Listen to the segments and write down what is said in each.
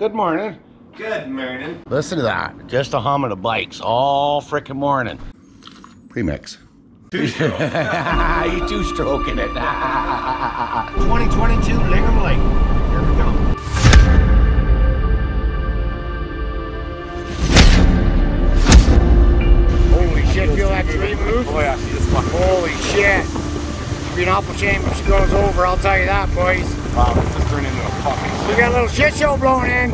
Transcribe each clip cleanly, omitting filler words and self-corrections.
Good morning. Good morning. Listen to that. Just a hum of the bikes all frickin' morning. Premix. Two-stroke. You two-stroking it. 2022 Lingham Lake. Here we go. Holy shit, feel that tree move? Oh yeah, see this one. Holy shit. It'd be an awful shame if she goes over, I'll tell you that, boys. Wow, this has turned into a fucking We got a little shit show blowing in.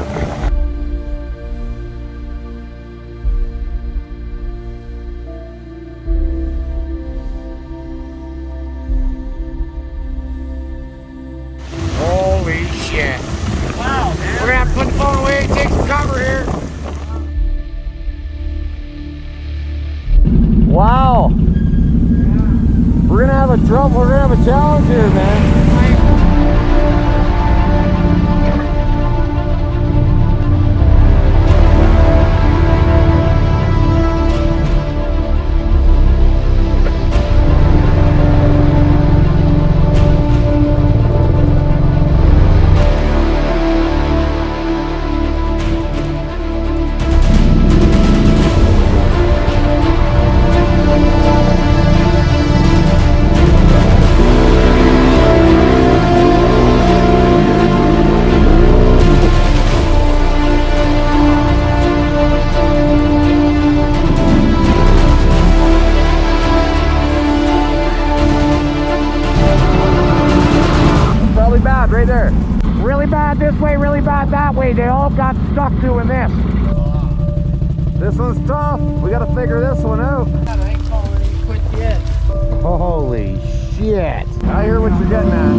Holy shit. Wow, man. We're gonna have to put the phone away and take some cover here. Wow. We're gonna have a trouble, we're gonna have a challenge here, man. Bad right there. Really bad this way, really bad that way. They all got stuck doing this. This one's tough. We got to figure this one out. I ain't calling any quits yet. Holy shit. I hear what you're getting at.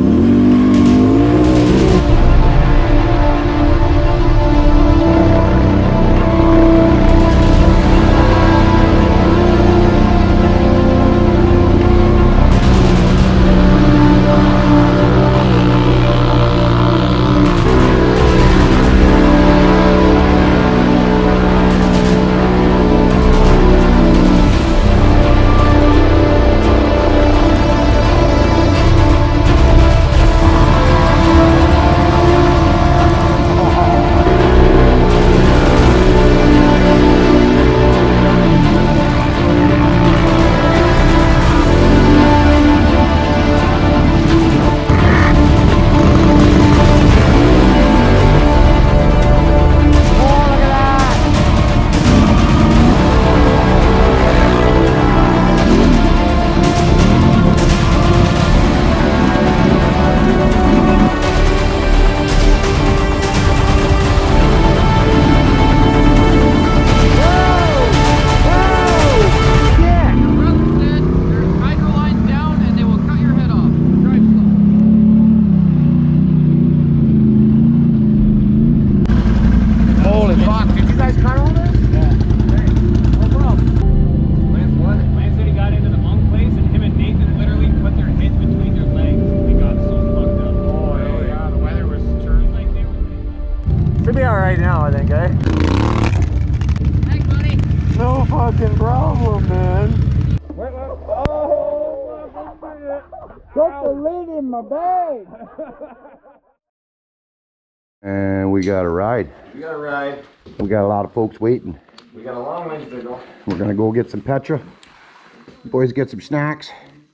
Should be alright now, I think, eh? Thanks, buddy. No fucking problem, man. Put the lid in my bag. And we got a ride. We got a ride. We got a lot of folks waiting. We got a long ways to go. We're gonna go get some Petra. Boys get some snacks.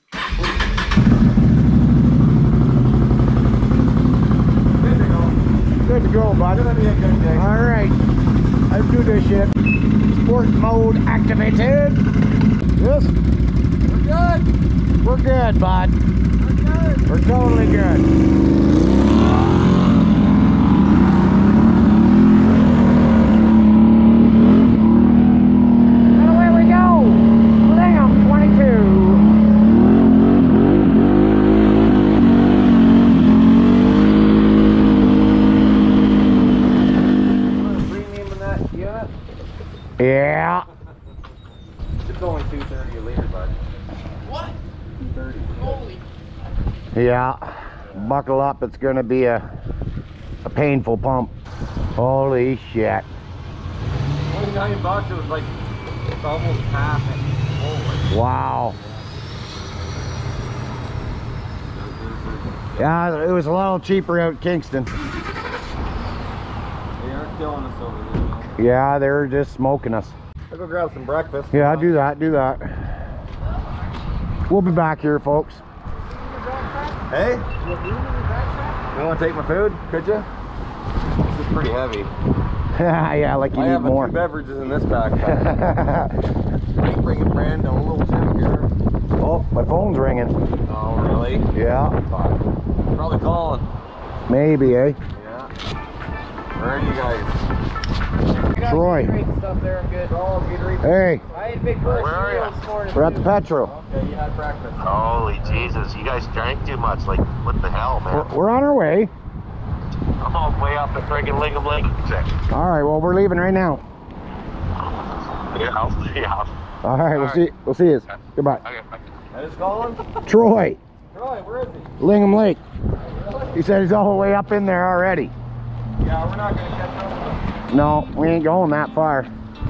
Good to go, bud. It's gonna be a good day. All right, let's do this shit. Sport mode activated. Yes, We're good. we're good, bud. We're good. We're totally good. And away we go. Lingham 22. Yeah. It's only 230 a liter, bud. What? 230. Holy. Yeah. Buckle up. It's going to be a painful pump. Holy shit. $29, it was like it's almost half it. Holy. Wow. Yeah, it was a little cheaper out in Kingston. killing us over here, man. Yeah, they're just smoking us. I'll go grab some breakfast. Yeah, do that, do that. We'll be back here, folks. Hey? You want to take my food? Could you? This is pretty heavy. Yeah, like you I need have more. two beverages in this backpack. I ain't bringing Brandon a little Jim here. Oh, my phone's ringing. Oh, really? Yeah. Fuck. Probably calling. Maybe, eh? Yeah. Where are you guys? Troy. Stuff there, I'm good. Oh, Gatorade. Hey, I ate a big burst Where are of cereal this morning. we're at the Petro. Okay, you had breakfast. Holy Jesus, you guys drank too much. Like, what the hell, man? We're on our way. I'm all the way up at friggin' Lingam Lake. All right, well, we're leaving right now. Yeah. All right, we'll see you. Goodbye. Okay, bye. I just calling? Troy, Troy, where is he? Lingam Lake. Really? He said he's all the way up in there already. Yeah, we're not gonna catch up with him. No, we ain't going that far.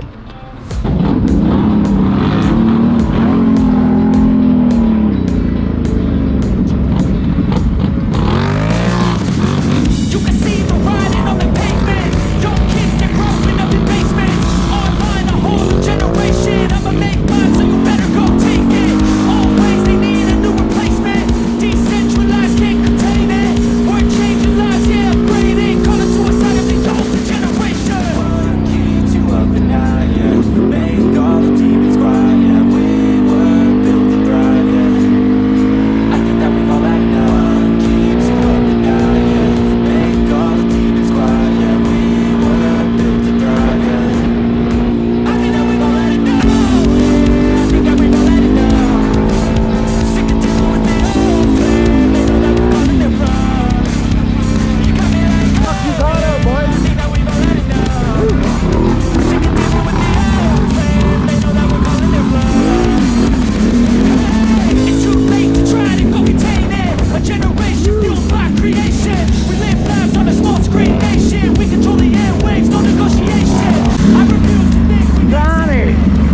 You can see the riding on the pavement. Young kids, they're growing up in basements. Online, a whole new generation. I'ma make mine, so you better go take it. Always, they need a new replacement. Decentralized, can't contain it. We're changing lives, yeah, upgrading. Calling suicide of the older generation. What keeps you up at night, yeah? Make all the demons quiet, yeah. We were built to thrive, yeah. I think that we've all had enough. What keeps you up at night, yeah? Make all the demons quiet, yeah. We were built to thrive, yeah. I think that we've all had enough, yeah. I think that we've all had enough. Sick of dealing with the old plan. They know that we're running it wrong. You got me like, oh, I think that we've all had enough. Sick of dealing with the old plan. They know that we're calling it wrong. It's too late to try to go contain it. A generation fueled by creation. We live lives on a small screen nation. We control the airwaves, no negotiation. I refuse to think we Johnny!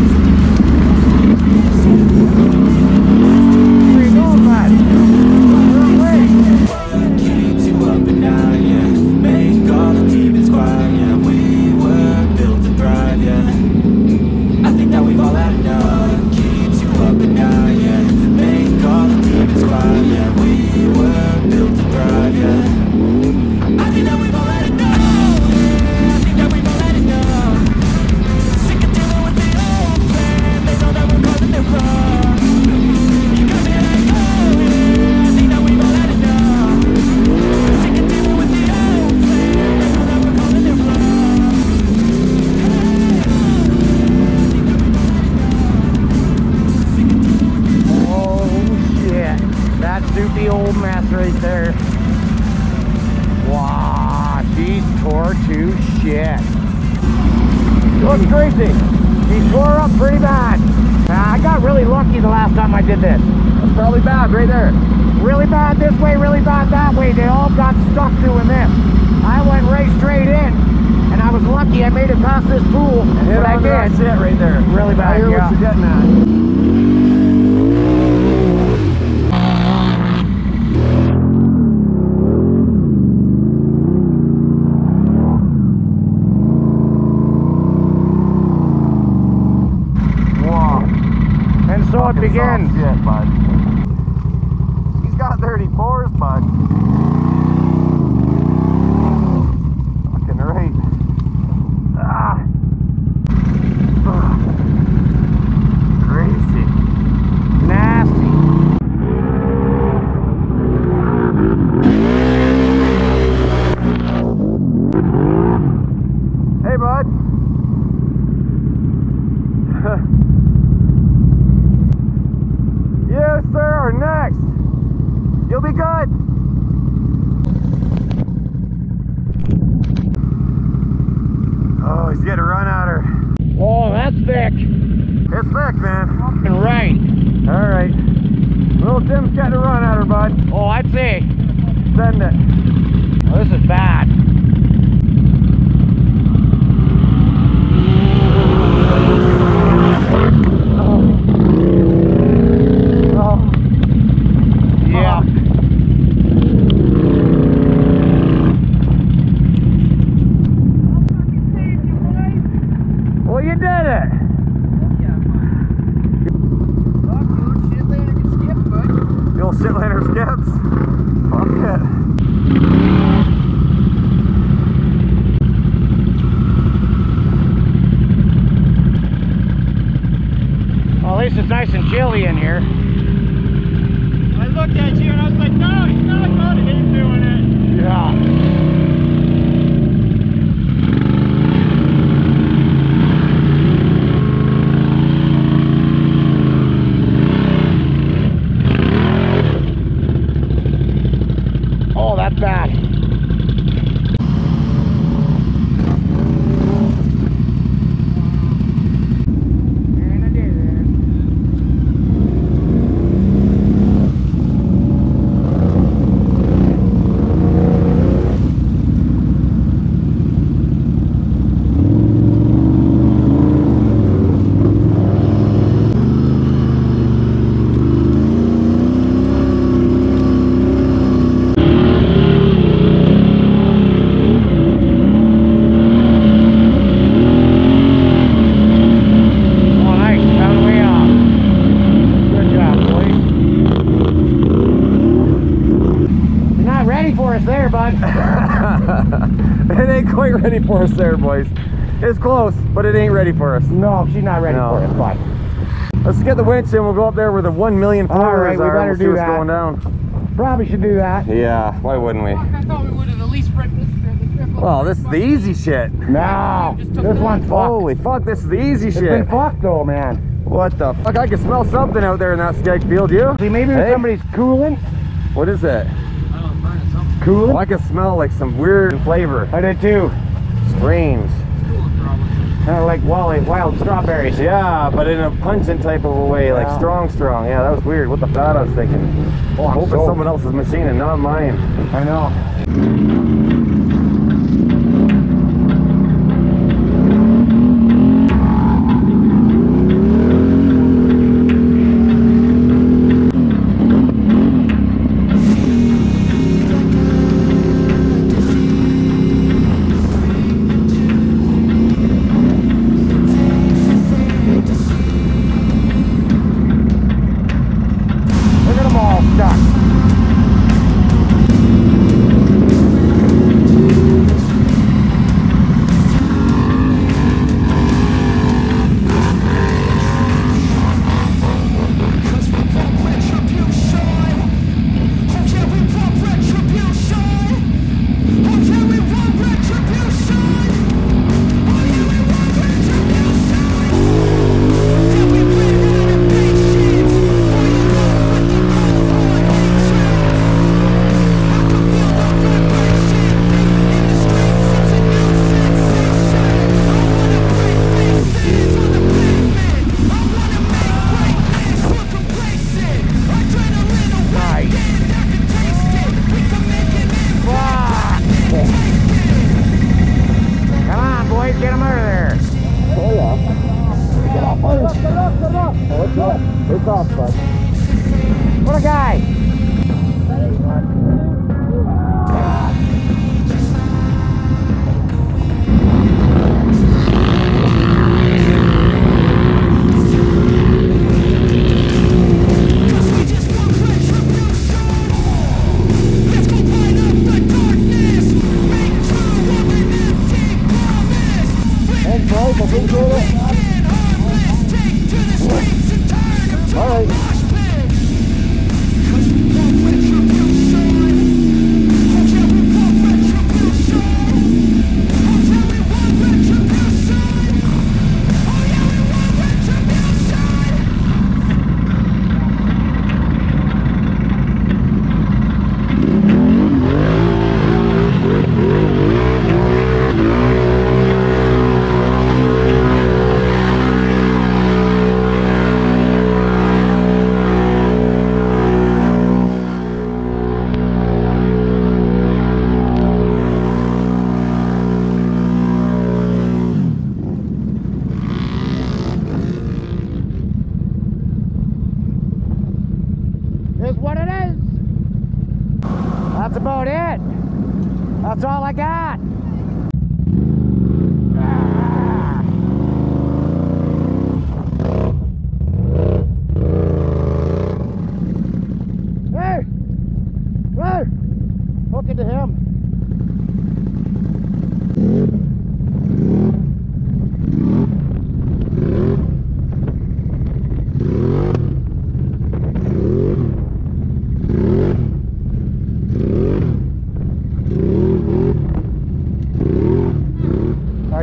Where you going, bud? Wrong way. What keeps you up at night, yeah? Make all the demons quiet, yeah. We were built to thrive, yeah. I think that we've all had enough. What keeps you up at night, yeah? Make all the demons quiet, yeah. We were built to thrive, yeah. I think that we've all had enough. Yeah, I think that we've all had enough. Sick of dealing with the old plan. They know that we're calling it wrong. You got me like, oh yeah, I think that we've all had enough. Sick of dealing with the old plan. They know that we're calling it wrong. Oh, shit. That's the old mess right there. Wow, she's tore to shit. Look, Tracy, she tore up pretty bad. I got really lucky the last time I did this. That's probably bad right there. Really bad this way, really bad that way. They all got stuck doing this. I went right straight in, and I was lucky I made it past this pool. Hit But I on that did. shit right there. Really bad, I hear yeah. what you're getting at. And so it begins. Shit, bud. He's got 34s, bud. Fucking right. Ah. Ugh. Crazy. Nasty. Hey, bud. Yes, sir. Next. You'll be good. Oh, he's getting a run at her. Oh, that's thick. It's thick, man. Fucking right. All right. Little Tim's getting a run at her, bud. Oh, I'd say. Send it. Oh, this is bad. Oh. Yeah. with it. The old Shitliner skips. Fuck it. Well, at least it's nice and chilly in here. I looked at you and I was like, no, he's not going to keep doing it. Yeah. Oh, that's bad. There, bud. It ain't quite ready for us there, boys. It's close, but it ain't ready for us. No, she's not ready for it, bud. Let's get the winch and we'll go up there where the 1 million All right, we better do what's that. going down. Probably should do that. Yeah, why wouldn't we? I thought we would have at least read this strip. Well, this is the easy shit. No, this one's fucked. Holy fuck, this is the easy It's shit. been fucked though, man. What the fuck? I can smell something out there in that skeg field, you? See, maybe Hey? somebody's cooling. What is it? Cooling? Oh, I can smell like some weird flavor. I did too. Strange. Kind of like wild strawberries. Yeah, but in a pungent type of a way, like Yeah. strong. Yeah, that was weird. What the fuck I was thinking? Oh, I'm Hope it's sold. someone else's machine and not mine. I know. Look at them all stuck. Come on, boys, get them out of there. Oh yeah. Get off, it's off, bud. What a guy. Thanks, boys. I appreciate it. All right.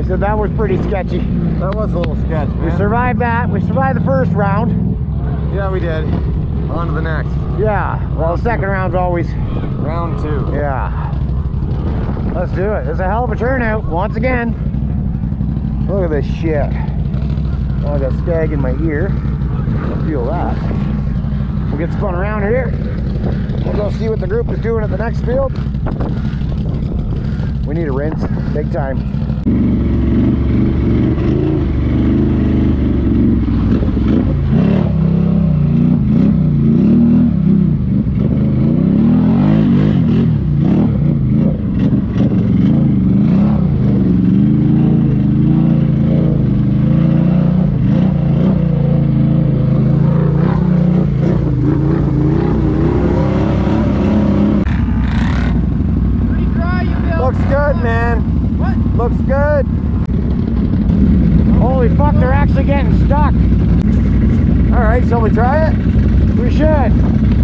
I said that was pretty sketchy. That was a little sketch, man. We survived that. We survived the first round. Yeah, we did. On to the next. Yeah. Well, the second round's always. Round 2. Yeah. Let's do it. It's a hell of a turnout once again. Look at this shit. Oh, I got skag in my ear. I'll feel that. We'll get spun around here. We'll go see what the group is doing at the next field. We need a rinse, big time. Looks good. Holy fuck, they're actually getting stuck. All right, shall we try it? We should.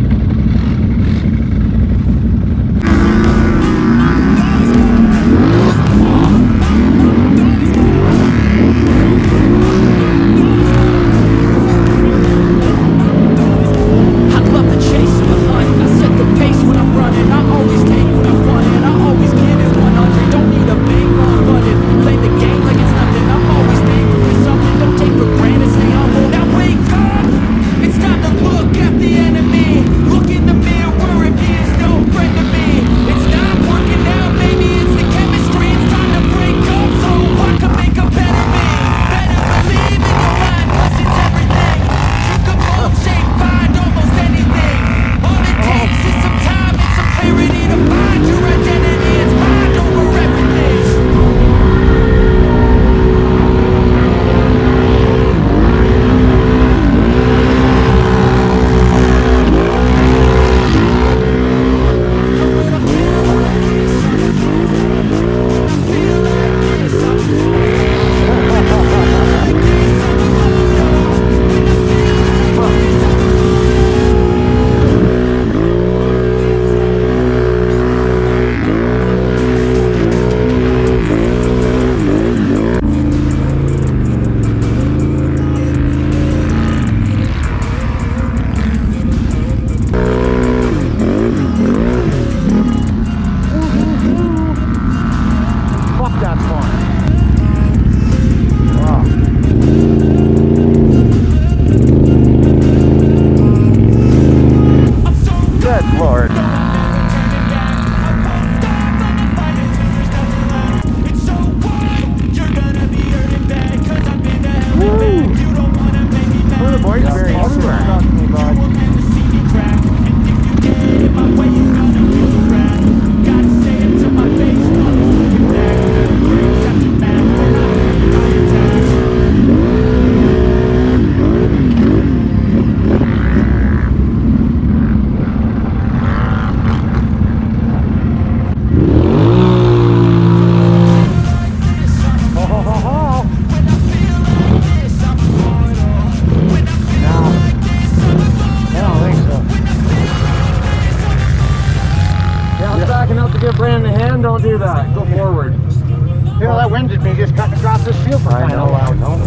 Don't do that. Go forward. You know, that wind did me just cutting across this field for crying out loud. No.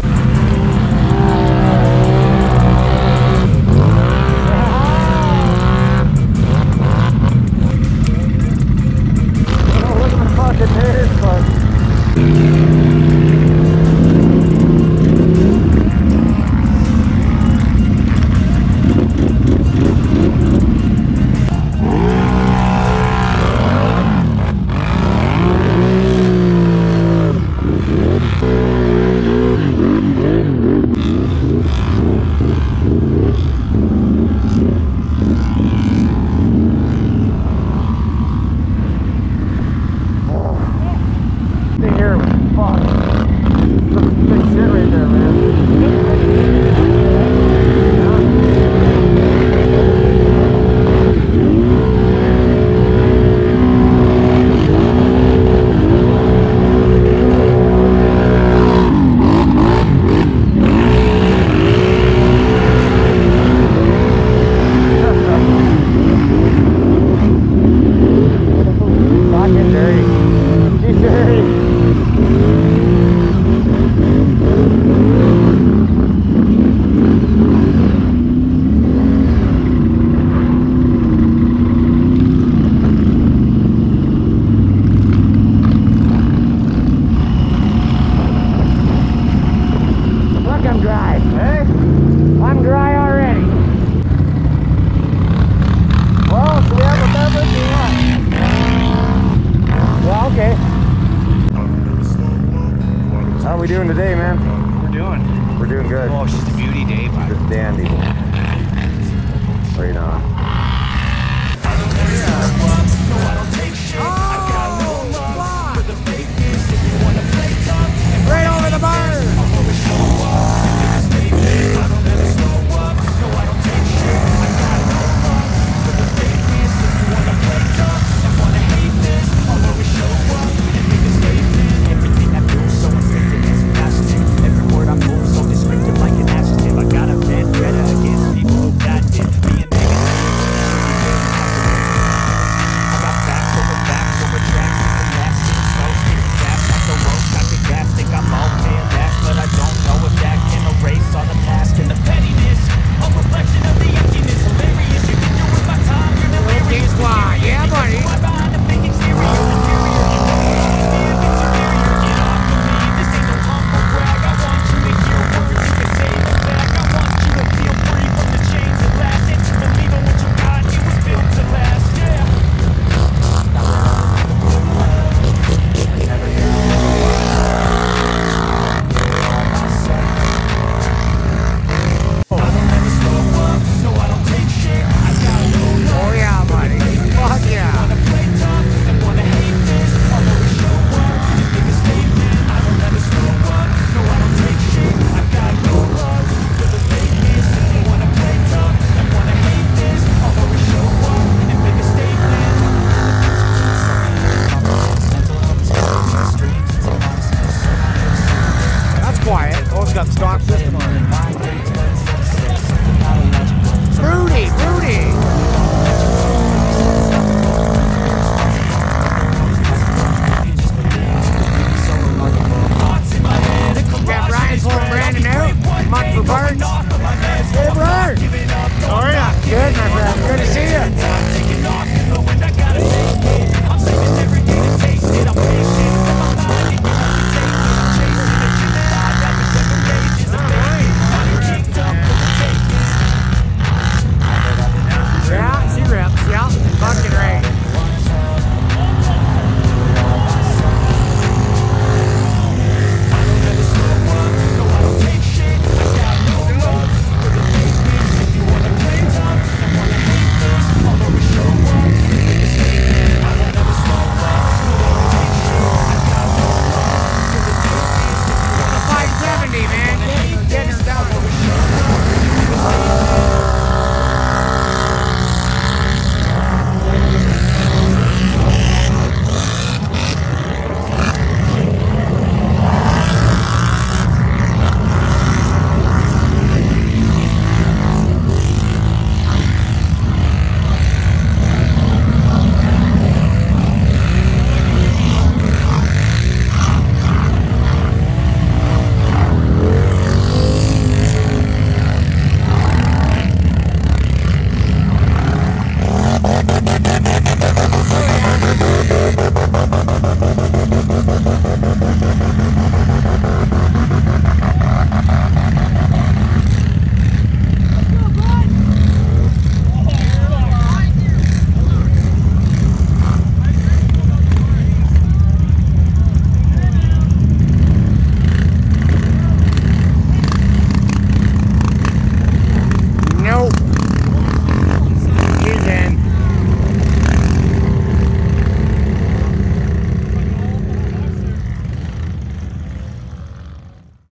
Oh, look at the fucking hairs, bud. we doing today, man? We're doing good. Oh, it's just a beauty day, bud. Just dandy. Right on. Right over the bar.